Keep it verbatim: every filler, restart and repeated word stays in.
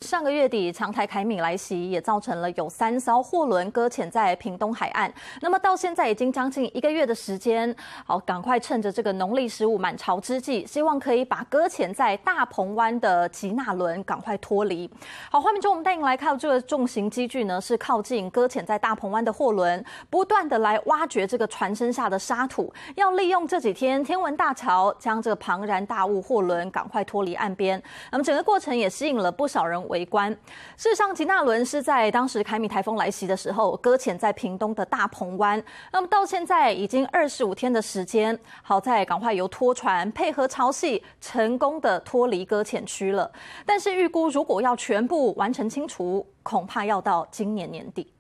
上个月底，强台凯米来袭，也造成了有三艘货轮搁浅在屏东海岸。那么到现在已经将近一个月的时间，好，赶快趁着这个农历十五满潮之际，希望可以把搁浅在大鹏湾的吉纳轮赶快脱离。好，画面中我们带您来看这个重型机具呢，是靠近搁浅在大鹏湾的货轮，不断的来挖掘这个船身下的沙土，要利用这几天天文大潮，将这个庞然大物货轮赶快脱离岸边。那么整个过程也吸引了不少人围观。事实上，吉纳轮是在当时凯米台风来袭的时候搁浅在屏东的大鹏湾。那么到现在已经二十五天的时间，好在赶快由拖船配合潮汐，成功的脱离搁浅区了。但是预估如果要全部完成清除，恐怕要到今年年底。